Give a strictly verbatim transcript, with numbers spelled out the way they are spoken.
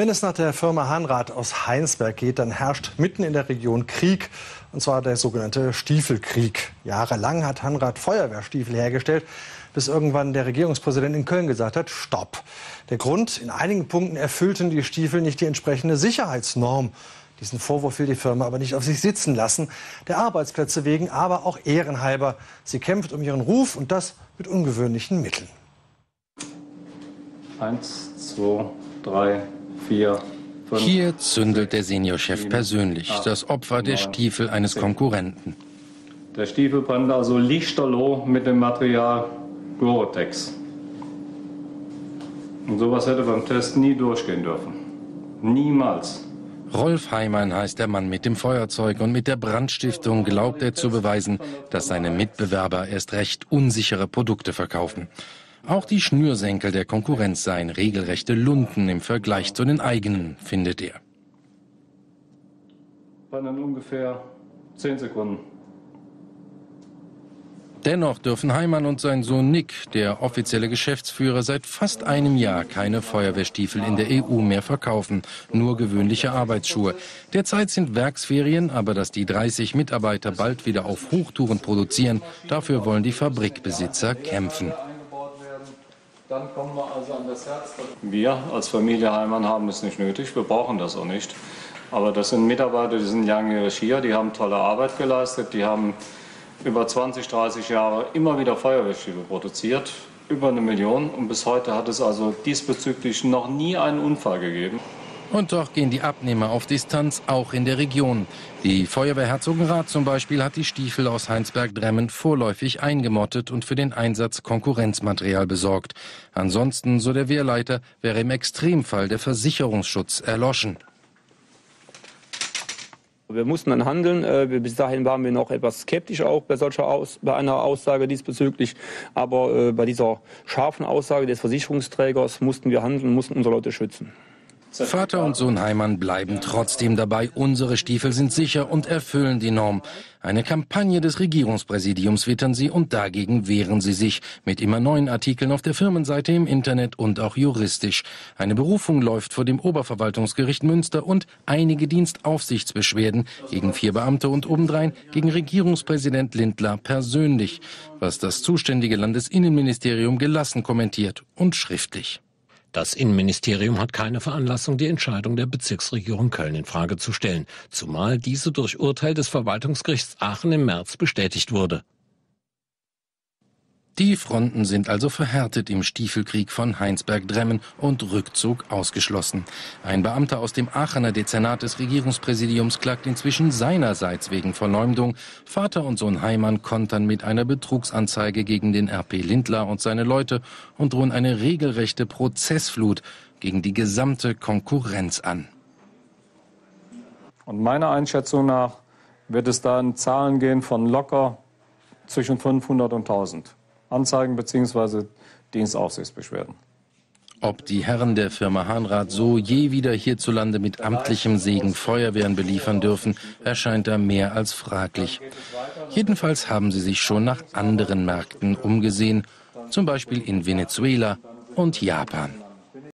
Wenn es nach der Firma Hanrath aus Heinsberg geht, dann herrscht mitten in der Region Krieg, und zwar der sogenannte Stiefelkrieg. Jahrelang hat Hanrath Feuerwehrstiefel hergestellt, bis irgendwann der Regierungspräsident in Köln gesagt hat, stopp. Der Grund, in einigen Punkten erfüllten die Stiefel nicht die entsprechende Sicherheitsnorm. Diesen Vorwurf will die Firma aber nicht auf sich sitzen lassen. Der Arbeitsplätze wegen, aber auch ehrenhalber. Sie kämpft um ihren Ruf, und das mit ungewöhnlichen Mitteln. Eins, zwei, drei, vier, fünf. Hier zündelt der Seniorchef persönlich, das Opfer der Stiefel eines Konkurrenten. Der Stiefel brennt also lichterloh mit dem Material Gore-Tex. Und sowas hätte beim Test nie durchgehen dürfen. Niemals. Rolf Heimann heißt der Mann mit dem Feuerzeug, und mit der Brandstiftung glaubt er zu beweisen, dass seine Mitbewerber erst recht unsichere Produkte verkaufen. Auch die Schnürsenkel der Konkurrenz seien regelrechte Lunten im Vergleich zu den eigenen, findet er. Brennen ungefähr zehn Sekunden. Dennoch dürfen Heimann und sein Sohn Nick, der offizielle Geschäftsführer, seit fast einem Jahr keine Feuerwehrstiefel in der E U mehr verkaufen, nur gewöhnliche Arbeitsschuhe. Derzeit sind Werksferien, aber dass die dreißig Mitarbeiter bald wieder auf Hochtouren produzieren, dafür wollen die Fabrikbesitzer kämpfen. Dann kommen wir also an das Herz. Wir als Familie Heimann haben es nicht nötig, wir brauchen das auch nicht. Aber das sind Mitarbeiter, die sind langjährig hier, die haben tolle Arbeit geleistet, die haben über zwanzig, dreißig Jahre immer wieder Feuerwehrstiefel produziert, über eine Million. Und bis heute hat es also diesbezüglich noch nie einen Unfall gegeben. Und doch gehen die Abnehmer auf Distanz, auch in der Region. Die Feuerwehr Herzogenrath zum Beispiel hat die Stiefel aus Heinsberg-Dremmen vorläufig eingemottet und für den Einsatz Konkurrenzmaterial besorgt. Ansonsten, so der Wehrleiter, wäre im Extremfall der Versicherungsschutz erloschen. Wir mussten dann handeln. Bis dahin waren wir noch etwas skeptisch auch bei solcher Aus, bei einer Aussage diesbezüglich. Aber äh, bei dieser scharfen Aussage des Versicherungsträgers mussten wir handeln, mussten unsere Leute schützen. Vater und Sohn Heimann bleiben trotzdem dabei. Unsere Stiefel sind sicher und erfüllen die Norm. Eine Kampagne des Regierungspräsidiums wittern sie, und dagegen wehren sie sich. Mit immer neuen Artikeln auf der Firmenseite, im Internet und auch juristisch. Eine Berufung läuft vor dem Oberverwaltungsgericht Münster und einige Dienstaufsichtsbeschwerden gegen vier Beamte und obendrein gegen Regierungspräsident Lindler persönlich. Was das zuständige Landesinnenministerium gelassen kommentiert und schriftlich. Das Innenministerium hat keine Veranlassung, die Entscheidung der Bezirksregierung Köln in Frage zu stellen, zumal diese durch Urteil des Verwaltungsgerichts Aachen im März bestätigt wurde. Die Fronten sind also verhärtet im Stiefelkrieg von Heinsberg-Dremmen und Rückzug ausgeschlossen. Ein Beamter aus dem Aachener Dezernat des Regierungspräsidiums klagt inzwischen seinerseits wegen Verleumdung. Vater und Sohn Heimann kontern mit einer Betrugsanzeige gegen den R P Lindler und seine Leute und drohen eine regelrechte Prozessflut gegen die gesamte Konkurrenz an. Und meiner Einschätzung nach wird es da in Zahlen gehen von locker zwischen fünfhundert und tausend. Anzeigen bzw. Dienstaufsichtsbeschwerden. Ob die Herren der Firma Hanrath so je wieder hierzulande mit amtlichem Segen Feuerwehren beliefern dürfen, erscheint da mehr als fraglich. Jedenfalls haben sie sich schon nach anderen Märkten umgesehen, zum Beispiel in Venezuela und Japan.